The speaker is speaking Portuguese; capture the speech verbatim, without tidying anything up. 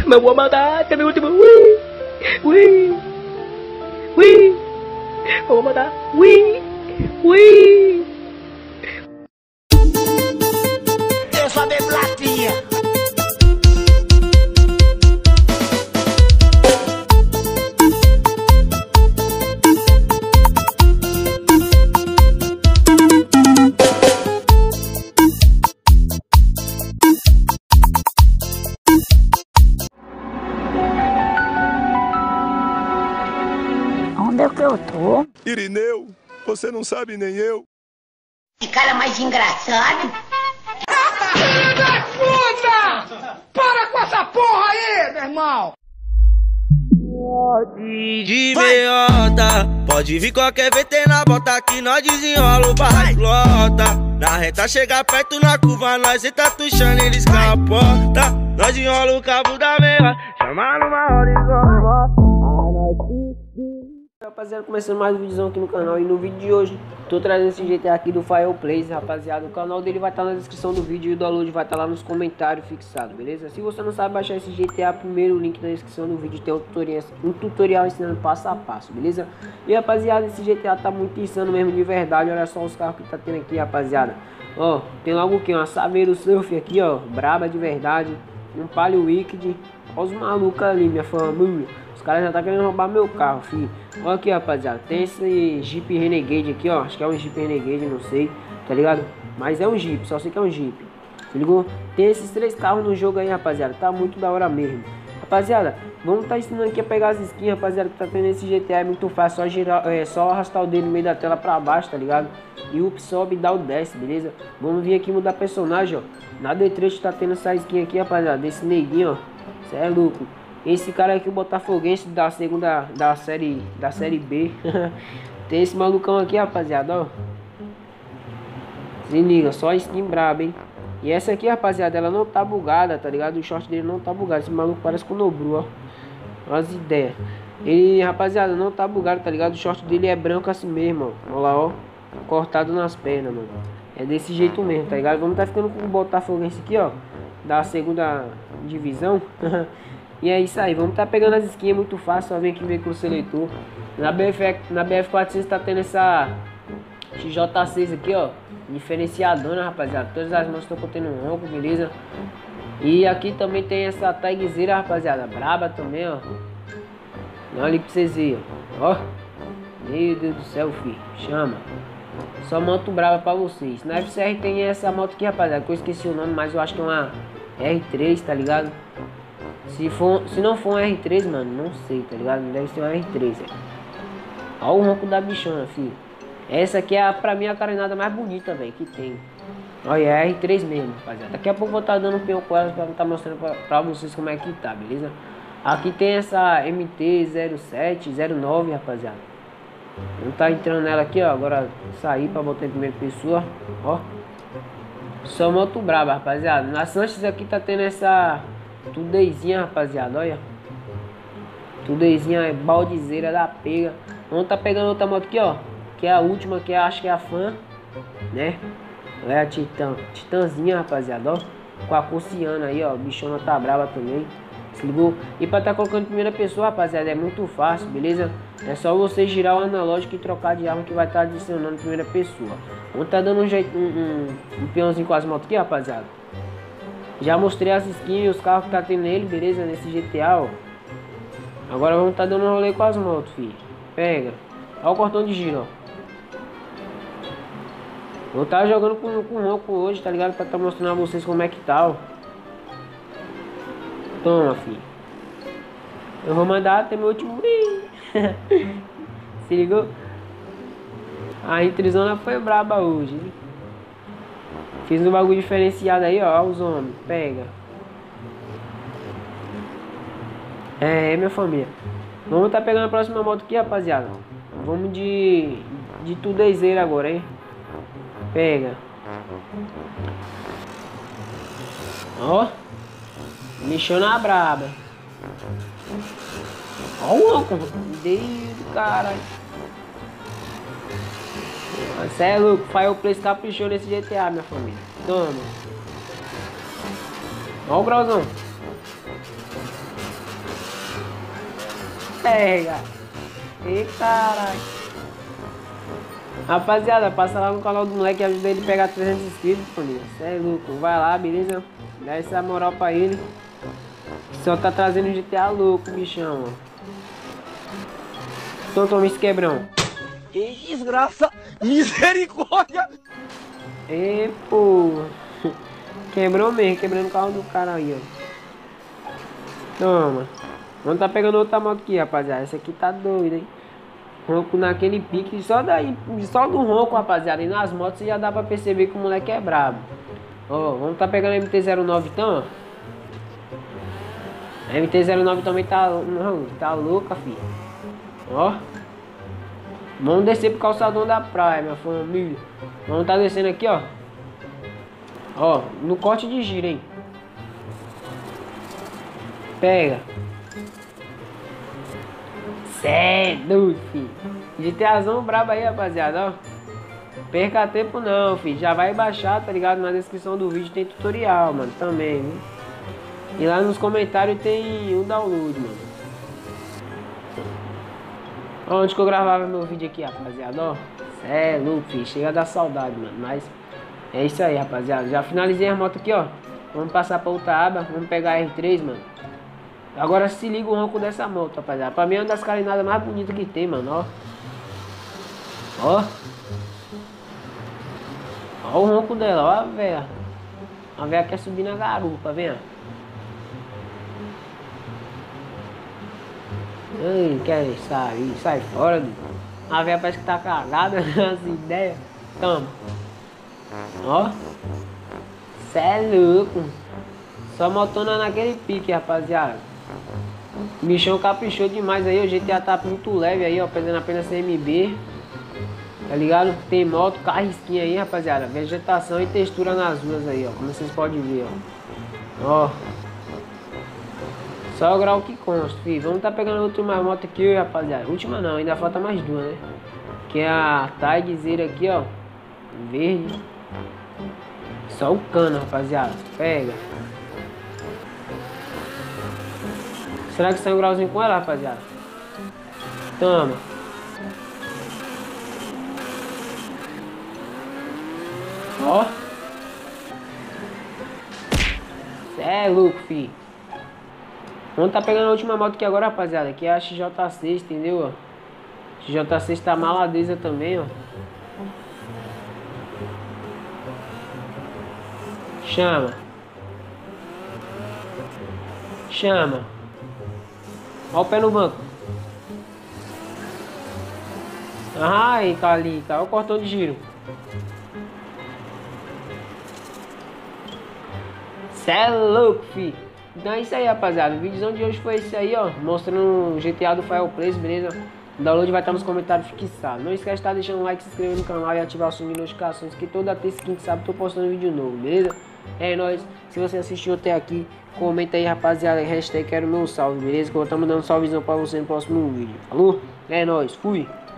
Mas vou matar, também o último. Ui! Ui! Ui! Vou matar. Ui! Ui! Eu sou de platina. Onde é que eu tô? Irineu, você não sabe nem eu. Que cara mais engraçado. Filho da puta! Para com essa porra aí, meu irmão! De meiota, pode vir qualquer V T na bota que nós desenrola o barraclota. Na reta chega perto na curva, nós cê tá tuxando, eles capota. Nós enrola o cabo da meia, chama numa hora e volta. Rapaziada, começando mais um vídeo aqui no canal. E no vídeo de hoje tô trazendo esse G T A aqui do Fireplace, rapaziada. O canal dele vai estar na descrição do vídeo e o download vai estar lá nos comentários fixado, beleza? Se você não sabe baixar esse G T A, primeiro link na descrição do vídeo tem um tutorial, um tutorial ensinando passo a passo, beleza? E rapaziada, esse G T A tá muito insano mesmo, de verdade. Olha só os carros que tá tendo aqui, rapaziada. Ó, tem logo o que? Uma Saveiro Surf aqui, ó, braba de verdade. Um Palio Wicked. Olha os malucos ali, minha família. Os caras já tá querendo roubar meu carro, filho. Olha aqui, rapaziada. Tem esse Jeep Renegade aqui, ó. Acho que é um Jeep Renegade, não sei. Tá ligado? Mas é um Jeep, só sei que é um Jeep. Se ligou? Tem esses três carros no jogo aí, rapaziada. Tá muito da hora mesmo. Rapaziada, vamos tá ensinando aqui a pegar as skins, rapaziada, que tá tendo esse G T A. É muito fácil. Só, girar, é, só arrastar o dedo no meio da tela pra baixo, tá ligado? E o up sobe e dá o desce, beleza? Vamos vir aqui mudar personagem, ó. Na D três tá tendo essa skin aqui, rapaziada. Desse neguinho, ó. Cê é louco. Esse cara aqui, o Botafoguense da segunda, da série, da série B. Tem esse malucão aqui, rapaziada, ó. Se liga, só skin braba, hein. E essa aqui, rapaziada, ela não tá bugada, tá ligado? O short dele não tá bugado. Esse maluco parece com o Nobru, ó. Olha as ideias. Ele, rapaziada, não tá bugado, tá ligado? O short dele é branco assim mesmo, ó. Olha lá, ó. Cortado nas pernas, mano. É desse jeito mesmo, tá ligado? Vamos tá ficando com o Botafoguense aqui, ó. Da segunda divisão. E é isso aí, vamos tá pegando as skins, é muito fácil, só vem aqui ver com o seletor. Na B F, na B F quatrocentos tá tendo essa X J seis aqui, ó. Diferenciadona, rapaziada. Todas as mãos estão contendo um ronco, beleza? E aqui também tem essa tagzeira, rapaziada. Braba também, ó. Olha ali pra vocês verem, ó. Meu Deus do céu, filho. Chama. Só moto brava pra vocês. Na F C R tem essa moto aqui, rapaziada, que eu esqueci o nome, mas eu acho que é uma R três, tá ligado? Se, for, se não for um R três, mano, não sei, tá ligado? Deve ser um R três, é. Olha o ronco da bichona, filho. Essa aqui é, a, pra mim, a carenada mais bonita, velho, que tem. Olha, é R três mesmo, rapaziada. Daqui a pouco eu vou estar dando um peão com ela pra estar mostrando pra, pra vocês como é que tá, beleza? Aqui tem essa M T zero sete, zero nove, rapaziada. Não tá entrando nela aqui, ó. Agora sair pra botar em primeira pessoa, ó. Só moto braba, rapaziada. Na Sanches aqui tá tendo essa Tudezinha, rapaziada, olha. Tudezinha é baldezeira da pega. Vamos tá pegando outra moto aqui, ó. Que é a última, que é, acho que é a Fan, né? É a Titã. Titãzinha, rapaziada, ó. Com a Cossiana aí, ó. Bichona tá brava também. Se ligou? E pra tá colocando em primeira pessoa, rapaziada, é muito fácil, beleza? É só você girar o analógico e trocar de arma que vai estar tá adicionando em primeira pessoa. Vamos tá dando um jeito, um, um, um peãozinho com as motos aqui, rapaziada. Já mostrei as skins e os carros que tá tendo nele, beleza? Nesse G T A, ó. Agora vamos tá dando um rolê com as motos, filho. Pega. Olha o cortão de giro, ó. Vou tá jogando com, com o ronco hoje, tá ligado? Pra tá mostrando a vocês como é que tá, ó. Toma, filho. Eu vou mandar até meu último. Se ligou? A intrizona foi braba hoje, hein? Fiz um bagulho diferenciado aí, ó. Os homens. Pega. É, minha família. Vamos tá pegando a próxima moto aqui, rapaziada. Vamos de. De tudezeira agora, hein? Pega. Ó. Mexendo braba. Ó o louco. Deus, caralho. Você é louco. Fireplace caprichou nesse G T A, minha família. Toma. Ó o grauzão. Pega. E caralho. Rapaziada, passa lá no canal do moleque e ajuda ele a pegar trezentos inscritos, família. Cê é louco. Vai lá, beleza? Dá essa moral pra ele. Só tá trazendo G T A louco, bichão. Então toma esse quebrão. Que desgraça! Misericórdia! E pô. Quebrou mesmo, quebrando o carro do cara aí, ó. Toma. Vamos tá pegando outra moto aqui, rapaziada. Essa aqui tá doida, hein? Ronco naquele pique. Só daí, só do ronco, rapaziada. E nas motos já dá pra perceber que o moleque é brabo. Ó, vamos tá pegando a M T zero nove então, ó. A M T zero nove também tá, não, tá louca, filho. Ó. Vamos descer pro calçadão da praia, minha família. Vamos tá descendo aqui, ó. Ó, no corte de giro, hein. Pega. Cê é doido, filho. GTAzão brabo aí, rapaziada, ó. Perca tempo não, filho. Já vai baixar, tá ligado? Na descrição do vídeo tem tutorial, mano, também, viu? E lá nos comentários tem o download, mano. Onde que eu gravava meu vídeo aqui, rapaziada, ó. Cê é louco, filho. Chega a dar saudade, mano. Mas é isso aí, rapaziada. Já finalizei a moto aqui, ó. Vamos passar pra outra aba. Vamos pegar a R três, mano. Agora se liga o ronco dessa moto, rapaziada. Pra mim é uma das carinadas mais bonitas que tem, mano, ó. Ó. Ó o ronco dela, ó a véia. A véia quer subir na garupa, vem, ó. Ai, quer sair, sai fora, bicho. A véia parece que tá cagada nas ideias. Toma. Ó. Cê é louco. Só motona naquele pique, rapaziada. O bichão caprichou demais aí. O G T A tá muito leve aí, ó. Pesando apenas cem milímetros. Tá ligado? Tem moto, carro, skin aí, rapaziada. Vegetação e textura nas ruas aí, ó. Como vocês podem ver, ó. Ó. Só o grau que consta, filho. Vamos tá pegando a última moto aqui, rapaziada. Última não, ainda falta mais duas, né? Que é a Tigezeira aqui, ó. Verde. Só o cano, rapaziada. Pega. Será que sai um grauzinho com ela, rapaziada? Toma. Ó. Cê é louco, filho. Vamos tá pegando a última moto aqui agora, rapaziada. Que é a X J seis, entendeu? X J seis tá maladeza também, ó. Chama. Chama. Ó o pé no banco. Ai, Calica. Ó o cortão de giro. Cê é louco, fi. Então é isso aí, rapaziada. O vídeo de hoje foi esse aí, ó. Mostrando o G T A do Fireplace, beleza? O download vai estar nos comentários fixado. Não esquece de estar deixando um like, se inscrever no canal e ativar o sininho de notificações, que toda terça e quinta sábado tô postando vídeo novo, beleza? É nóis. Se você assistiu até aqui, comenta aí, rapaziada. Hashtag quero meu salve, beleza? Que eu vou estar mandando salvezão pra você no próximo vídeo. Falou? É nóis. Fui.